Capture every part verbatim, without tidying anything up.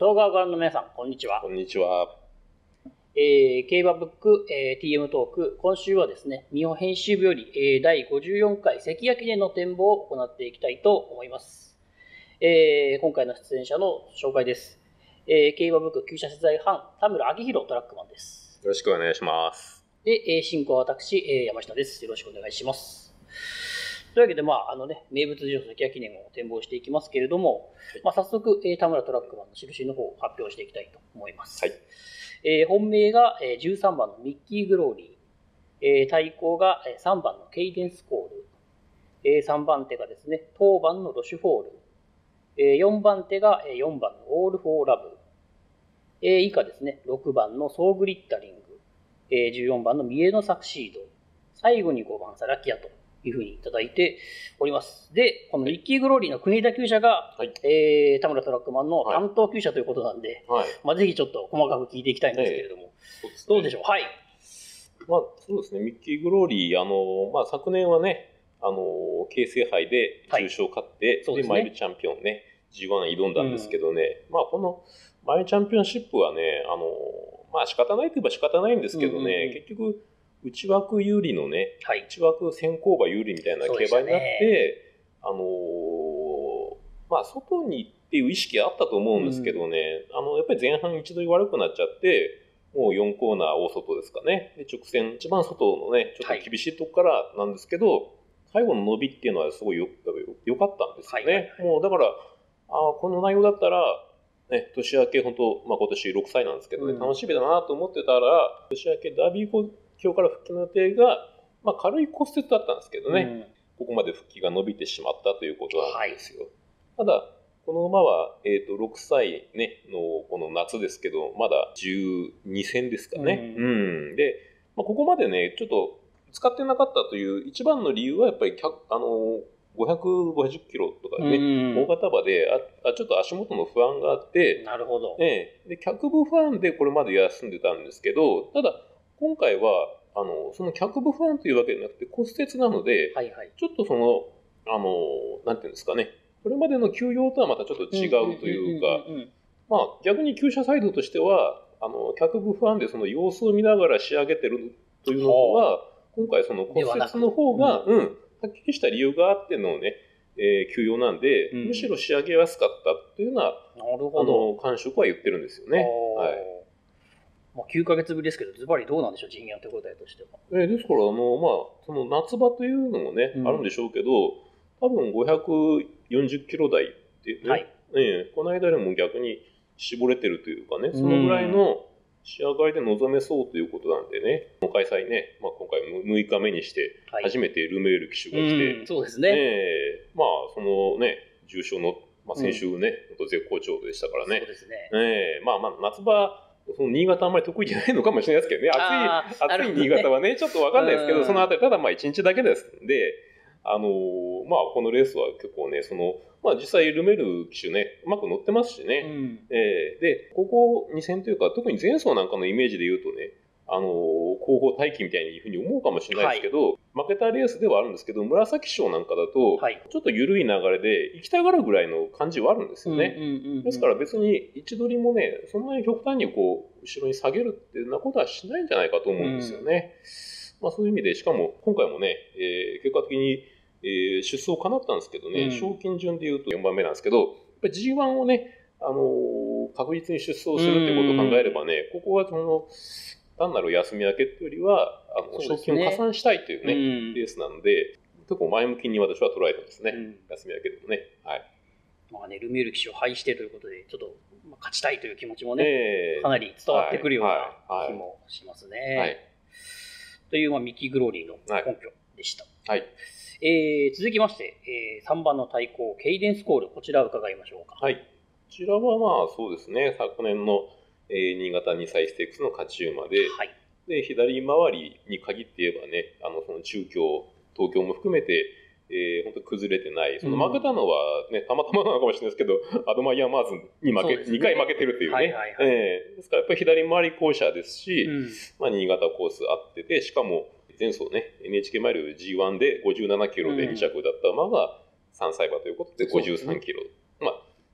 動画をご覧の皆さん、こんにちは。 こんにちは。 えー、競馬ブック、えー、ティーエム トーク、今週はですね、日本編集部より、えー、だいごじゅうよんかい関谷記念の展望を行っていきたいと思います。えー、今回の出演者の紹介です。えー、競馬ブック厩舎取材班、田村明宏トラックマンです。 よろしくお願いします。 で、えー、進行は私、えー、山下です。よろしくお願いします。というわけで、まあ、あのね、名物上関谷記念を展望していきますけれども、はい、まあ、早速、えー、田村トラックマンの印の方を発表していきたいと思います。はい。えー、本命が、えー、じゅうさんばんのミッキーグローリー、えー、対抗が、えー、さんばんのケイデンスコール、えー、さんばん手がですね、当番のロシュフォール、えー、よんばん手が、えー、よんばんのオールフォーラブ、えー、以下ですね、ろくばんのソーグリッタリング、えー、じゅうよんばんのミエノサクシード、最後にごばんサラキアというふうにいただいております。で、このミッキーグローリーの国枝厩舎が、はい、えー、田村トラックマンの担当厩舎ということなんで、はい、まあ、ぜひちょっと細かく聞いていきたいんですけれども、えーね、どうでしょう。はい。 まあ、そうですね、ミッキーグローリー、あの、まあ、昨年はね、あの、京成杯で重賞を勝って、はい、で、でね、マイルチャンピオンね、ジーワン 挑んだんですけどね、うん、まあ、このマイルチャンピオンシップはね、あの、まあ、仕方ないといえば仕方ないんですけどね、うんうんうん、結局、内枠有利のね、はい、内枠先行馬有利みたいな競馬になって、ね、あのー、まあ、外にっていう意識あったと思うんですけどね、うん、あの、やっぱり前半一度悪くなっちゃって、もうよんコーナー大外ですかね。で、直線、一番外のね、ちょっと厳しいとこからなんですけど、はい、最後の伸びっていうのはすごいよ、よかったんですよね。はいはいはい、もうだから、あこの内容だったら、ね、年明け本当、まあ、今年ろくさいなんですけどね、うん、楽しみだなと思ってたら、年明けダービー今日から復帰の予定が、まあ、軽い骨折だったんですけどね、うん、ここまで復帰が伸びてしまったということなんですよ。はい、ただ、この馬は、えーと、ろくさい、ね、のこの夏ですけど、まだじゅうに戦ですかね。うんうん、で、まあ、ここまでね、ちょっと使ってなかったという一番の理由は、やっぱりあのごひゃくごじゅっキロとかね、うん、大型馬であ、ちょっと足元の不安があって、 なるほど。 ね、で脚部不安でこれまで休んでたんですけど、ただ、今回は、あの、その脚部不安というわけじゃなくて骨折なので、はいはい、ちょっとその、あの、なんていうんですかね、これまでの休養とはまたちょっと違うというか、まあ逆に厩舎サイドとしては、あの、脚部不安でその様子を見ながら仕上げてるというのは、今回その骨折の方が、うん、うん、はっきりした理由があってのね、えー、休養なんで、うん、むしろ仕上げやすかったというような、なるほど、あの、感触は言ってるんですよね。はい。 まあ、きゅうかげつぶりですけど、ズバリどうなんでしょう、陣営手応えとしては。 えー、ですから、あの、まあ、その夏場というのもね、うん、あるんでしょうけど、多分ごひゃくよんじゅっキロ台ってね、はい、えー、この間でも逆に絞れてるというかね、そのぐらいの仕上がりで臨めそうということなんでね、この開催ね、まあ、今回むいかめにして、初めてルメール騎手が来て、 はい、そうですね。 えー、まあ、そのね、重賞の、まあ、先週ね、うん、絶好調でしたからね。 そうですね。 えー、まあまあ、夏場、その新潟あんまり得意じゃないのかもしれないですけどね。暑い、暑い新潟はね、ちょっとわかんないですけど、そのあたり、ただまあ一日だけですんで、あのー、まあこのレースは結構ね、その、まあ実際ルメール騎手ね、うまく乗ってますしね。うん、えー、で、ここに戦というか、特に前走なんかのイメージで言うとね、あのー、後方待機みたいにいうふうに思うかもしれないですけど、はい、負けたレースではあるんですけど、紫賞なんかだと、はい、ちょっと緩い流れで行きたがるぐらいの感じはあるんですよね。ですから別に位置取りもね、そんなに極端にこう、後ろに下げるっていうようなことはしないんじゃないかと思うんですよね。うん、まあそういう意味で、しかも今回もね、えー、結果的に、えー、出走かなったんですけどね、うん、賞金順で言うとよんばんめなんですけど、やっぱり ジーワン をね、あのー、確実に出走するってことを考えればね、ここはその、単なる休み明けっていうよりは、あの、賞金を加算したいというね、うん、レースなので、結構前向きに私は捉えてますね。うん、休み明けでもね。はい。 まあね、ルメール騎手を廃してということで、ちょっと勝ちたいという気持ちもね、えー、かなり伝わってくるような気もしますね。はいはい、という、まあ、ミッキー・グローリーの根拠でした。はいはい、えー、続きまして、えー、さんばんの対抗、ケイデンスコール、こちらを伺いましょうか。 はい。こちらはまあそうですね、昨年のえー、新潟にさいステークスの勝ち馬で、はい、で左回りに限って言えばね、あのその中京、東京も含めて、えー、本当崩れてない。その負けたのはね、たまたまなのかもしれないですけど、アドマイヤーマーズに負け、ね、にかい負けてるっていうね。はいはいはい、えー、ですからやっぱり左回り校舎ですし、うん、まあ新潟コースあってて、しかも前走ね、エヌエイチケー マイル ジーワン でごじゅうななキロでに着だった馬がさんさい馬ということでごじゅうさんキロ。うん、まあ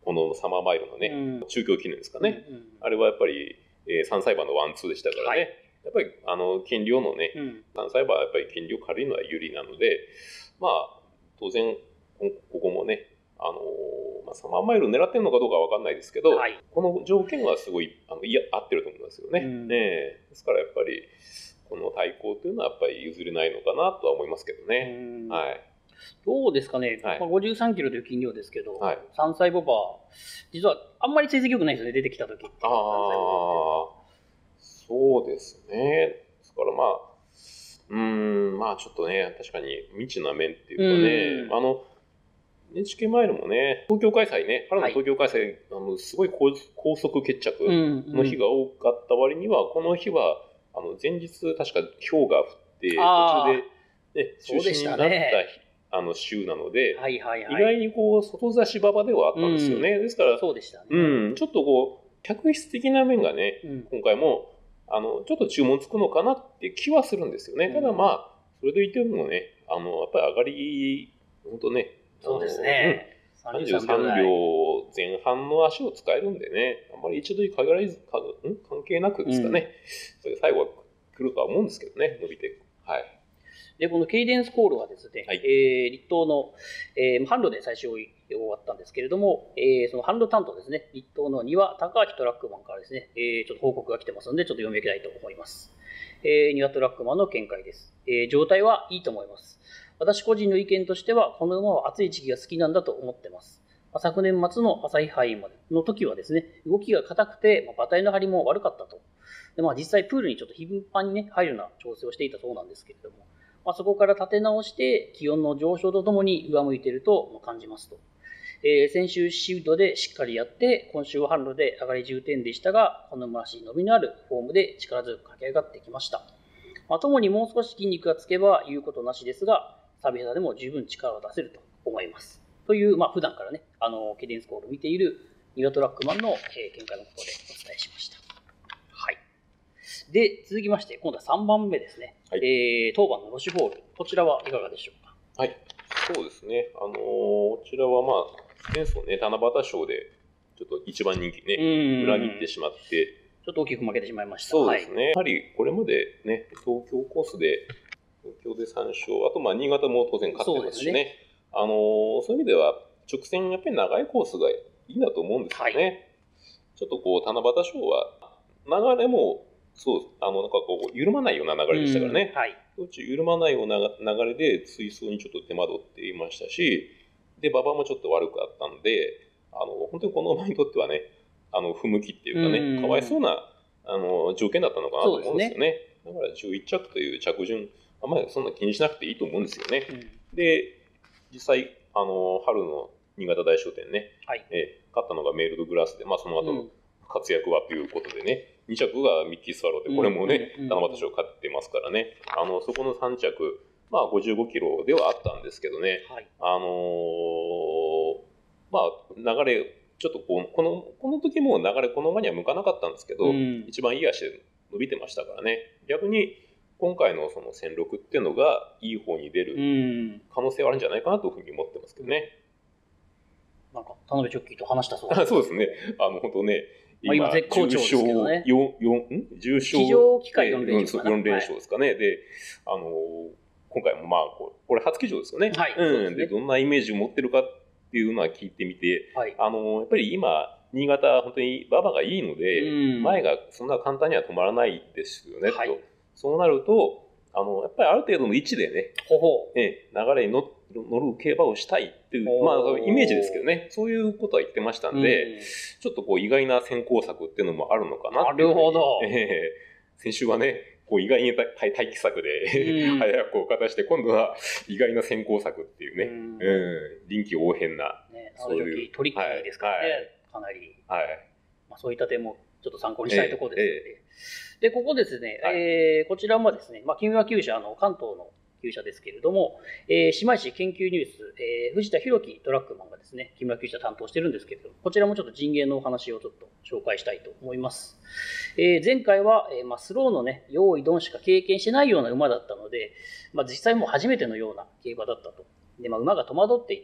このサマーマイルのね、うん、中京記念ですかね、うんうん、あれはやっぱり、えー、さんさい馬のワンツーでしたからね、はい、やっぱりあの斤量のね、うん、さんさい馬はやっぱり斤量軽いのは有利なので、まあ当然ここもね、あのーまあ、サマーマイルを狙ってるのかどうかは分かんないですけど、はい、この条件はすごいあのいや合ってると思いますよね。うん、ねですからやっぱりこの対抗というのはやっぱり譲れないのかなとは思いますけどね。はい、 どうですかね、はい、まあ、ごじゅうさんキロという斤量ですけど、 はい、 さんさい牡馬、実はあんまり成績良くないですよね、出てきた時って。ああ、そうですね。ですからまあ、うーん、まあちょっとね、確かに未知な面っていうかね、あの、エヌエイチケー マイルもね、東京開催ね、春の東京開催、はい、あのすごい高速決着の日が多かった割には、うんうん、この日はあの前日、確か氷が降って、途中で、ね、中止になった、ね、あの週なので、 はいはいはい、 意外にこう外差し馬場ではあったんですよね。うん、ですから、 そうでしたね、 うん、ちょっとこう、客室的な面がね、うん、今回もあのちょっと注文つくのかなって気はするんですよね。うん、ただまあ、それでいてもね、あのやっぱり上がり、本当ね、 そうですね。 うん、さんじゅうさんびょうぜん半の足を使えるんでね、あんまり一度に限らず、かん関係なくですかね、うん、それ最後は来るとは思うんですけどね、伸びて。はい。 で、このケイデンスコールはですね、はい、えー、立東の、えー、販路で最初終わったんですけれども、えー、その販路担当ですね、立東の庭高明トラックマンからですね、えー、ちょっと報告が来てますので、ちょっと読み上げたいと思います。えー、庭トラックマンの見解です。えー、状態はいいと思います。私個人の意見としては、この馬は暑い時期が好きなんだと思っています。まあ、昨年末の朝日杯までの時はですね、動きが硬くて、まあ、馬体の張りも悪かったと。で、まあ、実際プールにちょっと頻繁にね、入るような調整をしていたそうなんですけれども、まあ、そこから立て直して、気温の上昇とともに上向いていると感じますと。えー、先週シードでしっかりやって、今週は販路で上がりじゅうてんでしたが、この馬らしい伸びのあるフォームで力強く駆け上がってきました。まあ、ともにもう少し筋肉がつけば言うことなしですが、サビ肌でも十分力を出せると思います。という、まあ、普段からね、あの、ケデンスコールを見ているニワトラックマンの、えー、見解のことでお伝えしました。はい。で、続きまして、今度はさんばんめですね。はい、えー、当番のロシュホール。こちらはいかがでしょうか。 はい。そうですね。あのー、こちらはまあ、前走ね、七夕賞で、ちょっと一番人気ね、裏切ってしまって、 ちょっと大きく負けてしまいました。 そうですね。はい、やはりこれまでね、東京コースで、東京でさん勝、あとまあ新潟も当然勝ってますしね。ねあのー、そういう意味では、直線やっぱり長いコースがいいんだと思うんですよね。はい、ちょっとこう、七夕賞は、流れも、そう、あの、なんかこう、緩まないような流れでしたからね。はい。途中緩まないような流れで、追走にちょっと手間取っていましたし、で、馬場もちょっと悪くあったんで、あの、本当にこの馬にとってはね、あの、不向きっていうかね、かわいそうな、あの、条件だったのかなと思うんですよね。だからじゅういっ着という着順、あんまりそんな気にしなくていいと思うんですよね。うん、で、実際、あの、春の新潟大商店ね、はい、えー、勝ったのがメールドグラスで、まあその後の活躍はということでね、うん、に着がミッキースワローで、これもね、七夕賞勝ってますからね、あの、そこのさん着、まあごじゅうごキロではあったんですけどね、はい、あのー、まあ流れ、ちょっとこうこのこの時も流れこの馬には向かなかったんですけど、うん、一番いい足で伸びてましたからね。逆に今回のその戦力っていうのがいい方に出る可能性はあるんじゃないかなというふうに思ってますけどね。 うん、なんか田辺ジョッキーと話したそうです。 そうですね。あの本当ね。 今、今絶好調ですけどね。 よん、よん、重賞騎乗機会よん連勝かな。よん連勝ですかね。はい、で、あの今回もまあこれ初騎乗ですよね。はい。うん。で、どんなイメージを持ってるかっていうのは聞いてみて、はい、あのやっぱり今新潟本当に馬場がいいので、うん、前がそんな簡単には止まらないですよね、はい、と。そうなるとあのやっぱりある程度の位置でね、ほほね流れに乗乗る競馬をしたいっていうまあイメージですけどね、そういうことは言ってましたんで、うん、ちょっとこう意外な先行策っていうのもあるのかなっていう。 なるほど。 えー、先週はね。こう意外に待機策で、うん、早くをかたして今度は意外な先行策っていうね、うんうん、臨機応変な、 ね、そういうトリッキーですからね、はい、かなり、はいまあ、そういった点もちょっと参考にしたいところですので、えー、でここですね、はいえー、こちらもですね、まあ、木村厩舎の関東の厩舎ですけれども、えー、姉妹市研究ニュース、えー、藤田博樹トラックマンがですね、木村厩舎担当してるんですけれども、こちらもちょっと陣営のお話をちょっと紹介したいと思います。えー、前回は、えーまあ、スローのね、用意ドンしか経験してないような馬だったので、まあ、実際もう初めてのような競馬だったと。で、まあ、馬が戸惑っていた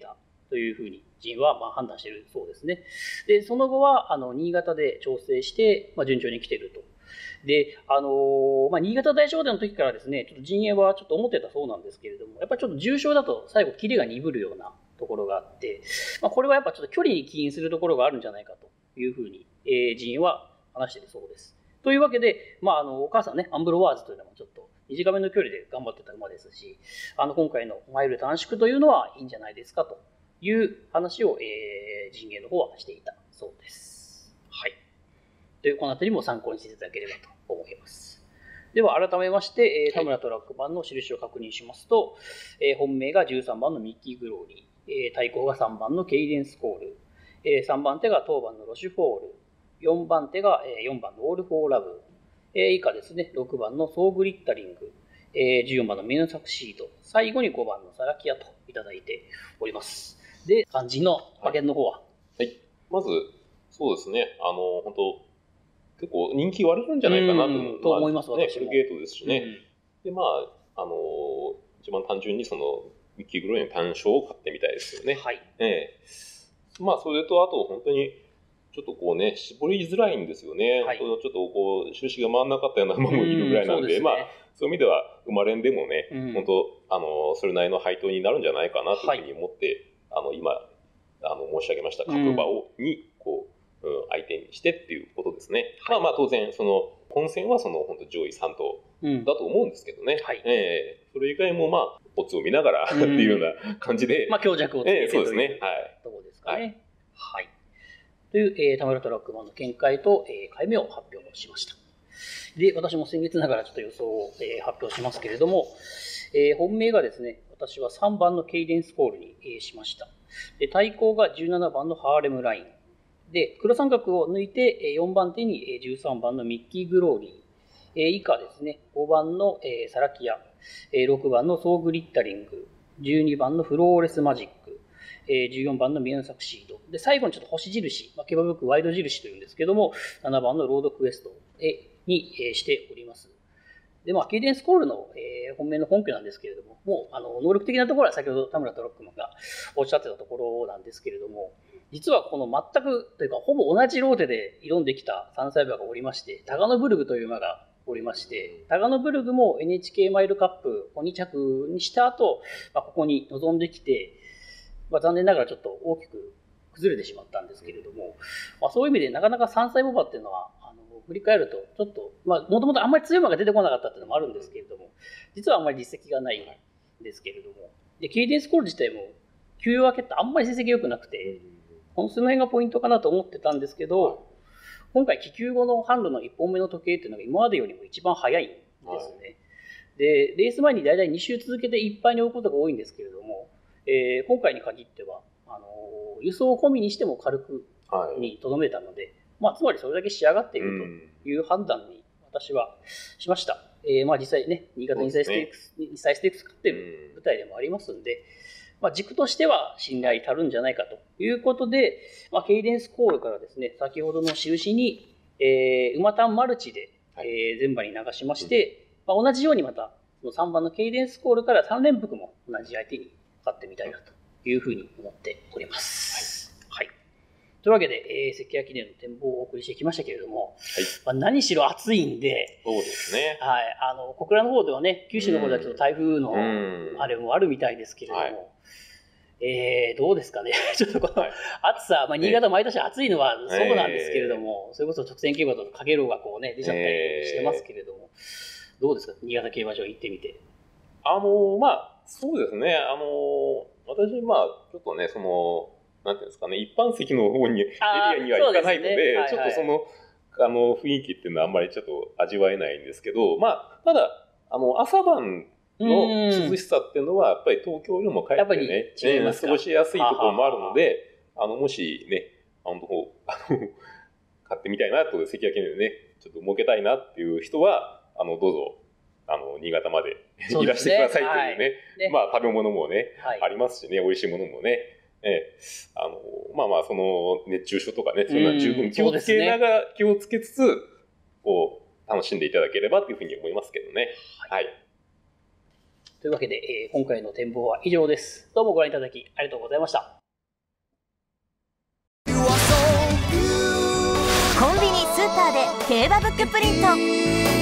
というふうに陣はまあ判断しているそうですね。で、その後はあの新潟で調整して、まあ、順調に来ていると。で、あのー、まあ、新潟大賞典の時からですね、ちょっと陣営はちょっと思ってたそうなんですけれども、やっぱりちょっと重賞だと最後、キレが鈍るようなところがあって、まあ、これはやっぱちょっと距離に起因するところがあるんじゃないかというふうに、えー、陣営は話しているそうです。というわけで、まあ、あの、お母さんね、アンブロワーズというのもちょっと短めの距離で頑張ってた馬ですし、あの、今回のマイル短縮というのはいいんじゃないですかという話を、えー、陣営の方はしていたそうです。はい。という、このあたりも参考にしていただければと思います。では、改めまして、えー、田村トラックマンの印を確認しますと、えー、本命がじゅうさんばんのミッキーグローリー、えー、対抗がさんばんのケイデンスコール、えー、さんばん手が当番のロシュフォール、よんばん手がよんばんのオールフォーラブ、えー、以下ですね、ろくばんのソーグリッタリング、えー、じゅうよんばんのミヌサクシード、最後にごばんのサラキアといただいております。で、肝心の馬券の方は、 はい、はい。まず、そうですね、あの、本当結構人気割れるんじゃないかなと思う。 と思います、 まあ、ね、 私も。 フルゲートですしね。 うん、 で、まあ、あの、一番単純にその、ミッキー・グローリーの単勝を買ってみたいですよね。 はい。 ええ。まあ、それと、あと、本当に、ちょっとこうね、絞りづらいんですよね。はい、本当ちょっとこう、収支が回らなかったような馬もいるぐらいなんで、うん、まあ、そういう意味では、生まれんでもね、うん、本当、あの、それなりの配当になるんじゃないかなというふうに思って、はい、あの、今、あの、申し上げました各馬を、に、こう、うん、相手にしてっていうことですね。はい、まあまあ、当然、その、本戦はその、本当上位さん頭だと思うんですけどね。うん、はい、えー、それ以外もまあ、オッズを見ながらっていうような感じで。 うん、まあ、強弱をつけて、えー、 そうですね。はい。 ところですかね。はい。はいという、えー、田村トラックマンの見解と、えー、回目を発表しました。で、私も先月ながらちょっと予想を、えー、発表しますけれども、えー、本命がですね、私はさんばんのケイデンスコールに、えー、しました。で、対抗がじゅうななばんのハーレムライン。で、黒三角を抜いて、よんばん手にじゅうさんばんのミッキーグローリー。えー、以下ですね、ごばんの、えー、サラキア。えー、ろくばんのソーグリッタリング。じゅうにばんのフローレスマジック。じゅうよんばんのミュンサクシード。で、最後にちょっと星印、まあ、ケバブックワイド印というんですけども、ななばんのロードクエストに、えー、しております。で、まあ、ケイデンスコールの、えー、本命の本拠なんですけれども、もう、あの、能力的なところは先ほど田村トラックマンがおっしゃってたところなんですけれども、実はこの全く、というか、ほぼ同じローテで挑んできたさんさい馬がおりまして、タガノブルグという馬がおりまして、タガノブルグも エヌエイチケー マイルカップをに着にした後、まあ、ここに臨んできて、まあ、残念ながらちょっと大きく崩れてしまったんですけれども、まあ、そういう意味でなかなかさんさい牡馬っていうのは、あの振り返ると、ちょっと、まあ、もともとあんまり強い馬が出てこなかったっていうのもあるんですけれども、実はあんまり実績がないんですけれども、で、ケイデンスコール自体も、休養明けってあんまり成績良くなくて、このその辺がポイントかなと思ってたんですけど、今回、帰休後の販路のいっぽんめの時計っていうのが今までよりも一番早いんですね。で、レース前にだいたいに週続けていっぱいに追うことが多いんですけれども、えー、今回に限っては、あのー、輸送込みにしても軽くにとどめたので、はい、まあ、つまりそれだけ仕上がっているという判断に私はしました。えー、まあ実際ね、新潟にさいステークス、ね、にさいステークス勝ってる舞台でもありますんで、まあ、軸としては信頼足るんじゃないかということで、まあ、ケイデンスコールからですね、先ほどの印に、えー、馬単マルチで、えー、全馬に流しまして、まあ、同じようにまた、そのさんばんのケイデンスコールからさん連複も同じ相手に勝ってみたいなというふうに思っております。はい。はい、というわけで、えー、関谷記念の展望をお送りしてきましたけれども、はい、まあ、何しろ暑いんで、 そうですね。 はい。あの、小倉の方ではね、九州の方ではちょっと台風のあれもあるみたいですけれども、はい、えー、どうですかね。ちょっとこの暑さ、まあ、新潟毎年暑いのはそうなんですけれども、えー、それこそ直線競馬とかかげろうがこうね、出ちゃったりしてますけれども、えー、どうですか、新潟競馬場行ってみて。 あの、まあ、そうですね。あの、私、まあ、ちょっとね、その、なんていうんですかね、一般席の方に、エリアには行かないので、でねはいはい、ちょっとその、あの、雰囲気っていうのはあんまりちょっと味わえないんですけど、まあ、ただ、あの、朝晩の涼しさっていうのは、やっぱり東京よりもかえってね、ね過ごしやすいところもあるので、あの、もしね、あの、あの買ってみたいなと、関谷記念でね、ちょっと儲けたいなっていう人は、あの、どうぞ、あの、新潟までいらしてくださいというね、はいねまあ、食べ物もね、はい、ありますしね、美味しいものもね、ええ、あの、まあまあ、その、熱中症とかね、そういうのは十分気をつけながら、気をつけつつ、こう、楽しんでいただければというふうに思いますけどね。はい。はい、 というわけで、えー、今回の展望は以上です。どうもご覧いただきありがとうございました。 競馬ブックプリント。